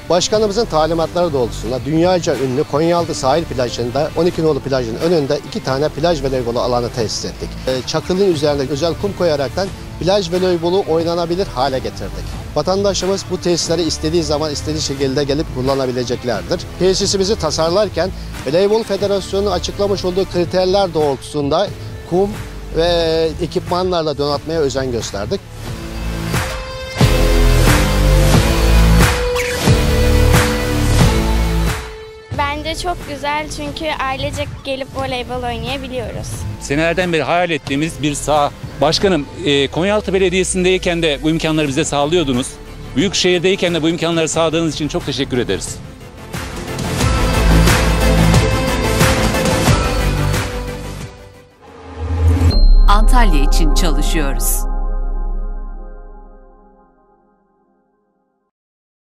Başkanımızın talimatları doğrultusunda dünyaca ünlü Konyaaltı sahil plajında 12 nolu plajın önünde 2 tane plaj voleybolu alanı tesis ettik. Çakılın üzerinde özel kum koyaraktan plaj voleybolu oynanabilir hale getirdik. Vatandaşımız bu tesisleri istediği zaman istediği şekilde gelip kullanabileceklerdir. Tesisimizi tasarlarken Voleybol Federasyonu açıklamış olduğu kriterler doğrultusunda kum ve ekipmanlarla donatmaya özen gösterdik. Bence çok güzel çünkü ailecek gelip voleybol oynayabiliyoruz. Senelerden beri hayal ettiğimiz bir saha. Başkanım, Konyaaltı Belediyesi'ndeyken de bu imkanları bize sağlıyordunuz. Büyükşehir'deyken de bu imkanları sağladığınız için çok teşekkür ederiz. Antalya için çalışıyoruz.